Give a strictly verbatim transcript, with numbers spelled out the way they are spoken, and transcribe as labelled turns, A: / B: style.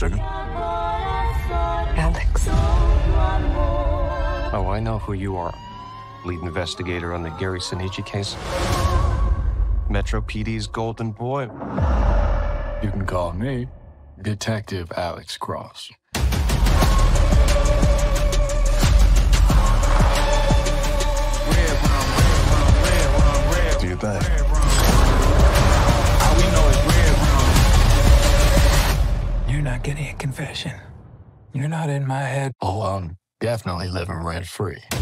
A: sugar?
B: Alex.
C: Oh, I know who you are. Lead investigator on the Gary Sinigi case. Metro P D's golden boy.
D: You can call me Detective Alex Cross.
A: Do you think?
D: You're not getting a confession. You're not in my head. Oh, I'm definitely living rent free.